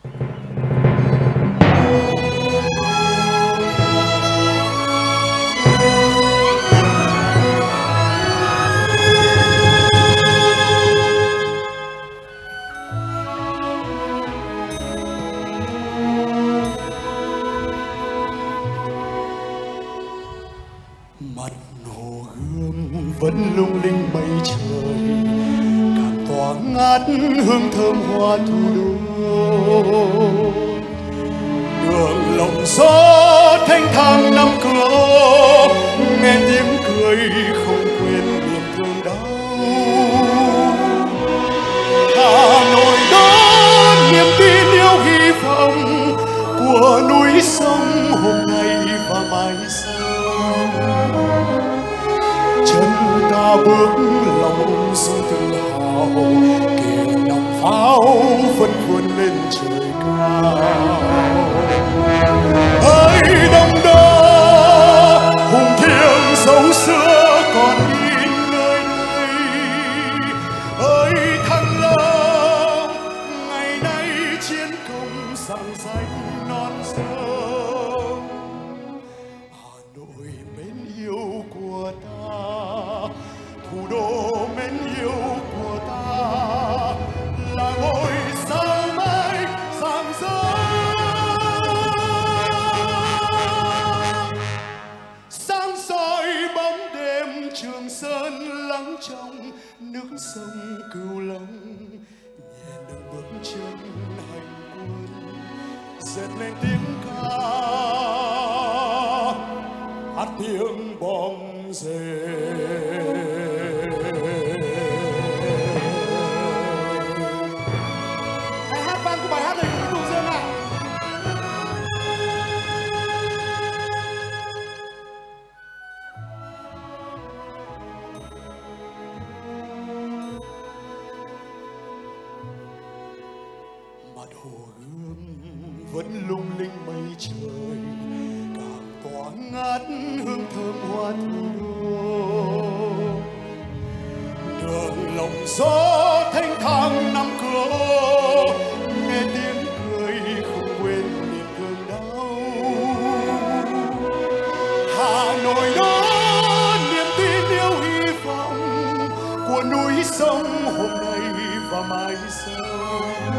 Mặt hồ Gươm vẫn lung linh mây trời, càng tỏa ngát hương thơm hoa thủ đô. Đường lộng gió thanh thang năm cửa, nghe tiếng cười không quên niềm thương đau. Hà Nội đó niềm tin yêu hy vọng của núi sông hôm nay và mai sau. Chân ta bước lòng ung dung tự hào, kìa nòng pháo vẫn vươn lên trời cao. Hỡi Đông Đô hùng thiêng dấu xưa còn in nơi đây. Hỡi Thăng Long ngày nay chiến công rạng danh non sông. Hà Nội mến yêu của ta, thủ đô mến yêu của ta, là ngôi sao mai rạng rỡ. Sáng soi bóng đêm Trường Sơn lắng trong nước sông Cửu Long, nhẹ nâng bước chân hành quân dệt lên tiếng ca hát tiếng bom rền. Hát vang của bài hát này của Tùng Dương ạ. Mặt hồ Gươm vẫn lung linh mây trời, càng tỏa ngát hương thơm hoa thủ đô. Đường lộng gió thanh thang năm cửa, nghe tiếng cười không quên niềm thương đau. Hà Nội đó niềm tin yêu hy vọng của núi sông hôm nay và mai sau.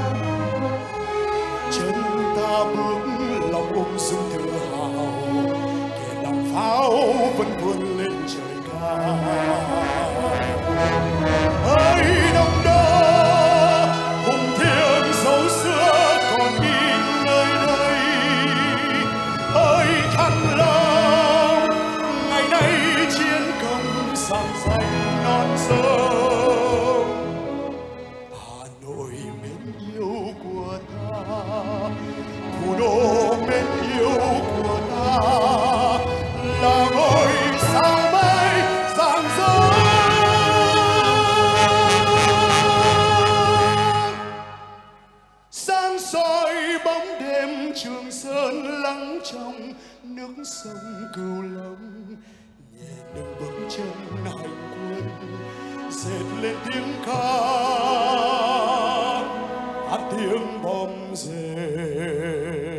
Chân ta bước lòng ung dung tự hào, kìa nòng pháo vẫn vươn lên trời cao. Hỡi Đông Đô hùng thiêng dấu xưa còn in nơi đây. Hỡi Thăng Long ngày nay chiến công rạng danh non sông. Hà Nội mến yêu của ta, thủ đô mến yêu của ta, là ngôi sao mai rạng rỡ. Sáng soi bóng đêm Trường Sơn lắng trong nước sông Cửu Long, nhẹ nâng bước chân hành quân dệt lên tiếng ca hát tiếng bom rền.